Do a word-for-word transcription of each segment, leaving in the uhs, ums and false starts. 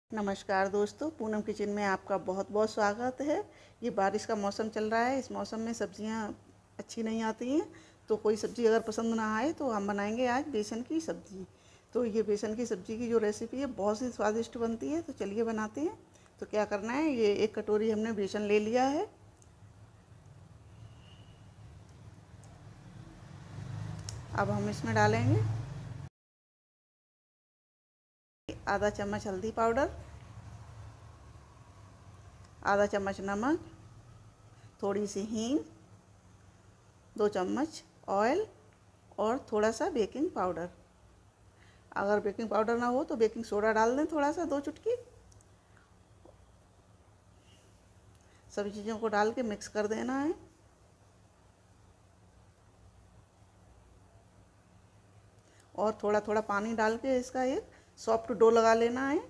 नमस्कार दोस्तों, पूनम किचन में आपका बहुत बहुत स्वागत है। ये बारिश का मौसम चल रहा है। इस मौसम में सब्जियां अच्छी नहीं आती हैं, तो कोई सब्ज़ी अगर पसंद ना आए तो हम बनाएंगे आज बेसन की सब्ज़ी। तो ये बेसन की सब्ज़ी की जो रेसिपी है बहुत ही स्वादिष्ट बनती है। तो चलिए बनाते हैं। तो क्या करना है, ये एक कटोरी हमने बेसन ले लिया है। अब हम इसमें डालेंगे आधा चम्मच हल्दी पाउडर, आधा चम्मच नमक, थोड़ी सी हींग, दो चम्मच ऑयल और थोड़ा सा बेकिंग पाउडर। अगर बेकिंग पाउडर ना हो तो बेकिंग सोडा डाल दें, थोड़ा सा दो चुटकी। सभी चीज़ों को डाल के मिक्स कर देना है। और थोड़ा थोड़ा पानी डाल के इसका एक सॉफ्ट डो लगा लेना है।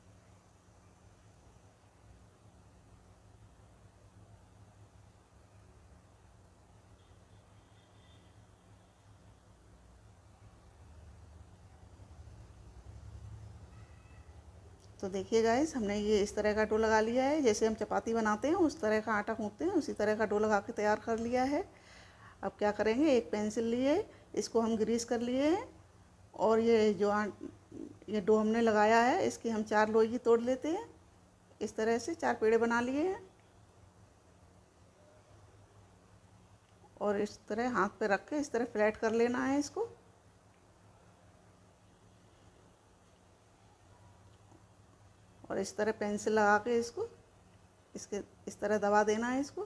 तो देखिए गाइस, हमने ये इस तरह का डो लगा लिया है। जैसे हम चपाती बनाते हैं उस तरह का आटा गूंथते हैं, उसी तरह का डो लगा के तैयार कर लिया है। अब क्या करेंगे, एक पेंसिल लिए, इसको हम ग्रीस कर लिए हैं। और ये जो ये डो हमने लगाया है, इसकी हम चार लोई तोड़ लेते हैं। इस तरह से चार पेड़े बना लिए हैं। और इस तरह हाथ पे रख के इस तरह फ्लैट कर लेना है इसको। और इस तरह पेंसिल लगा के इसको इसके इस तरह दबा देना है इसको।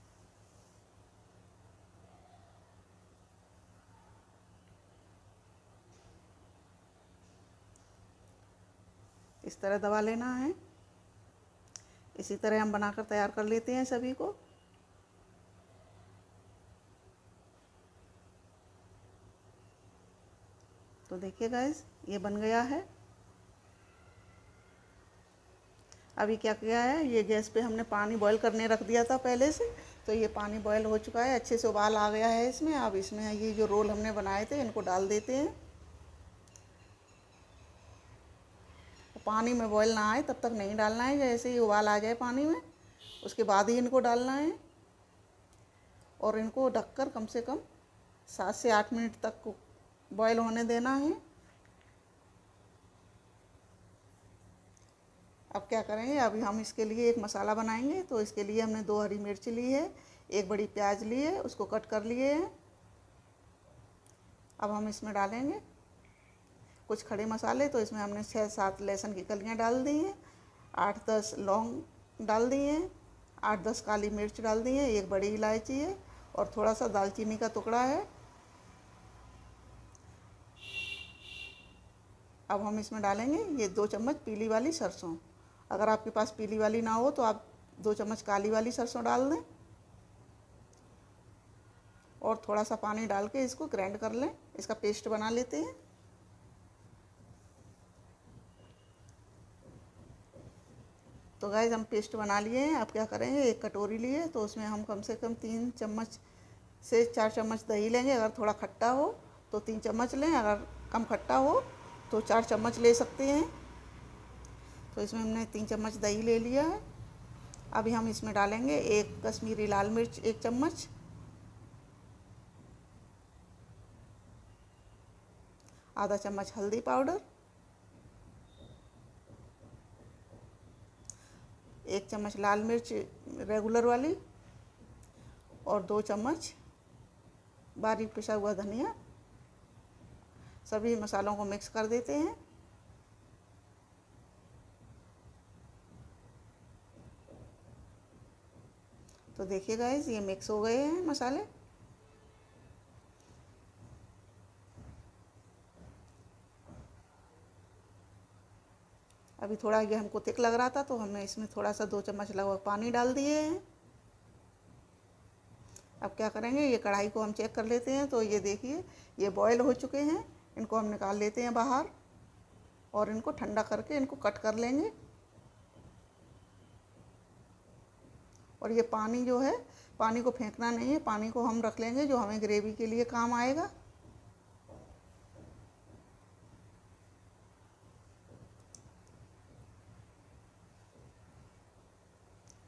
इस तरह दबा लेना है। इसी तरह हम बनाकर तैयार कर लेते हैं सभी को। तो देखिए गाइस, ये बन गया है। अभी क्या किया है, ये गैस पे हमने पानी बॉईल करने रख दिया था पहले से। तो ये पानी बॉईल हो चुका है, अच्छे से उबाल आ गया है इसमें। अब इसमें ये जो रोल हमने बनाए थे इनको डाल देते हैं। पानी में बॉईल ना आए तब तक नहीं डालना है। जैसे ही उबाल आ जाए पानी में, उसके बाद ही इनको डालना है। और इनको ढककर कम से कम सात से आठ मिनट तक बॉईल होने देना है। अब क्या करेंगे, अभी हम इसके लिए एक मसाला बनाएंगे। तो इसके लिए हमने दो हरी मिर्च ली है, एक बड़ी प्याज ली है, उसको कट कर लिए हैं। अब हम इसमें डालेंगे कुछ खड़े मसाले। तो इसमें हमने छः सात लहसुन की कलियां डाल दी हैं, आठ दस लौंग डाल दी हैं, आठ दस काली मिर्च डाल दी हैं, एक बड़ी इलायची है और थोड़ा सा दालचीनी का टुकड़ा है। अब हम इसमें डालेंगे ये दो चम्मच पीली वाली सरसों। अगर आपके पास पीली वाली ना हो तो आप दो चम्मच काली वाली सरसों डाल दें। और थोड़ा सा पानी डाल के इसको ग्राइंड कर लें, इसका पेस्ट बना लेते हैं। तो गाइस, हम पेस्ट बना लिए हैं। अब क्या करेंगे, एक कटोरी लिए तो उसमें हम कम से कम तीन चम्मच से चार चम्मच दही लेंगे। अगर थोड़ा खट्टा हो तो तीन चम्मच लें, अगर कम खट्टा हो तो चार चम्मच ले सकते हैं। तो इसमें हमने तीन चम्मच दही ले लिया है। अभी हम इसमें डालेंगे एक कश्मीरी लाल मिर्च एक चम्मच, आधा चम्मच हल्दी पाउडर, एक चम्मच लाल मिर्च रेगुलर वाली और दो चम्मच बारीक पिसा हुआ धनिया। सभी मसालों को मिक्स कर देते हैं। तो देखिए गाइस, ये मिक्स हो गए हैं मसाले। अभी थोड़ा ये हमको थिक लग रहा था तो हमने इसमें थोड़ा सा दो चम्मच लगभग पानी डाल दिए हैं। अब क्या करेंगे, ये कढ़ाई को हम चेक कर लेते हैं। तो ये देखिए, ये बॉयल हो चुके हैं। इनको हम निकाल लेते हैं बाहर और इनको ठंडा करके इनको कट कर लेंगे। और ये पानी जो है, पानी को फेंकना नहीं है, पानी को हम रख लेंगे जो हमें ग्रेवी के लिए काम आएगा।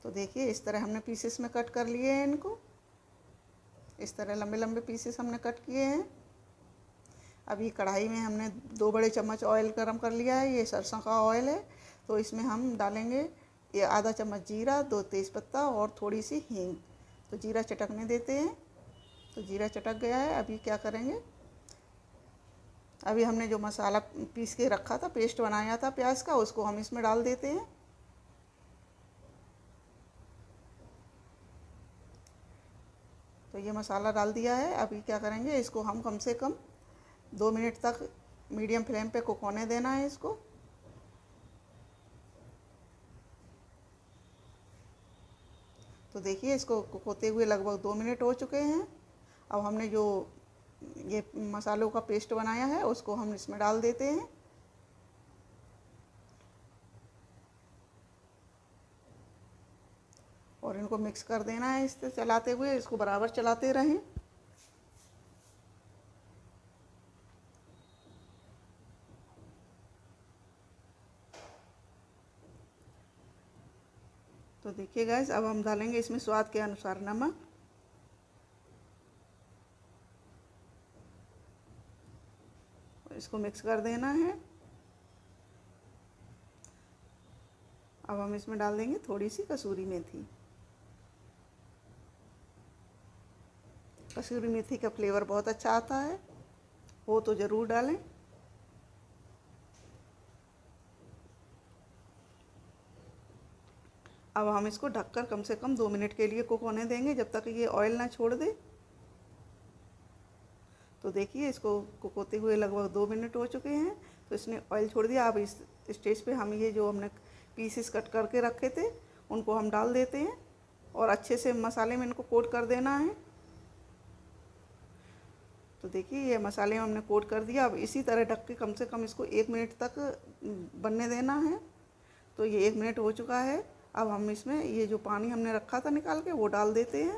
तो देखिए इस तरह हमने पीसेस में कट कर लिए हैं इनको। इस तरह लंबे लंबे पीसेस हमने कट किए हैं। अभी कढ़ाई में हमने दो बड़े चम्मच ऑयल गरम कर लिया है। ये सरसों का ऑयल है। तो इसमें हम डालेंगे ये आधा चम्मच जीरा, दो तेज़पत्ता और थोड़ी सी हींग। तो जीरा चटकने देते हैं। तो जीरा चटक गया है। अभी क्या करेंगे, अभी हमने जो मसाला पीस के रखा था, पेस्ट बनाया था प्याज का, उसको हम इसमें डाल देते हैं। तो ये मसाला डाल दिया है। अभी क्या करेंगे, इसको हम कम से कम दो मिनट तक मीडियम फ्लेम पे कुक होने देना है इसको। तो देखिए इसको कुक होते हुए लगभग दो मिनट हो चुके हैं। अब हमने जो ये मसालों का पेस्ट बनाया है उसको हम इसमें डाल देते हैं। और इनको मिक्स कर देना है। इससे चलाते हुए इसको बराबर चलाते रहें। तो देखिए गाइस, अब हम डालेंगे इसमें स्वाद के अनुसार नमक। इसको मिक्स कर देना है। अब हम इसमें डाल देंगे थोड़ी सी कसूरी मेथी। कसूरी मेथी का फ्लेवर बहुत अच्छा आता है, हो तो ज़रूर डालें। अब हम इसको ढककर कम से कम दो मिनट के लिए कुक होने देंगे, जब तक ये ऑयल ना छोड़ दे। तो देखिए इसको कुक होते हुए लगभग दो मिनट हो चुके हैं। तो इसने ऑयल छोड़ दिया। अब इस स्टेज पे हम ये जो हमने पीसेस कट करके रखे थे उनको हम डाल देते हैं और अच्छे से मसाले में इनको कोट कर देना है। तो देखिए ये मसाले में हमने कोट कर दिया। अब इसी तरह ढक के कम से कम इसको एक मिनट तक बनने देना है। तो ये एक मिनट हो चुका है। अब हम इसमें ये जो पानी हमने रखा था निकाल के वो डाल देते हैं।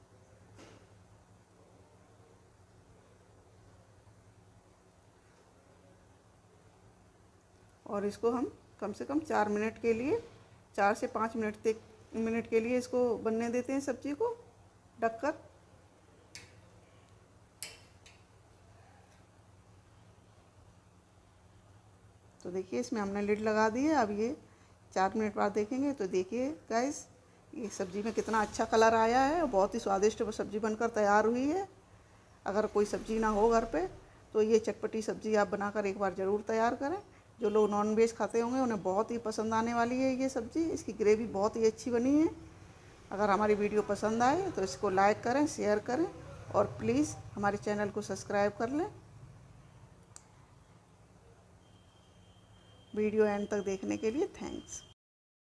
और इसको हम कम से कम चार मिनट के लिए, चार से पाँच मिनट तक मिनट के लिए इसको बनने देते हैं सब्जी को ढककर। तो देखिए इसमें हमने लिड लगा दी है। अब ये चार मिनट बाद देखेंगे। तो देखिए गाइस, ये सब्ज़ी में कितना अच्छा कलर आया है और बहुत ही स्वादिष्ट सब्ज़ी बनकर तैयार हुई है। अगर कोई सब्ज़ी ना हो घर पे तो ये चटपटी सब्ज़ी आप बनाकर एक बार ज़रूर तैयार करें। जो लोग नॉन वेज खाते होंगे उन्हें बहुत ही पसंद आने वाली है ये सब्ज़ी। इसकी ग्रेवी बहुत ही अच्छी बनी है। अगर हमारी वीडियो पसंद आए तो इसको लाइक करें, शेयर करें और प्लीज़ हमारे चैनल को सब्सक्राइब कर लें। वीडियो एंड तक देखने के लिए थैंक्स।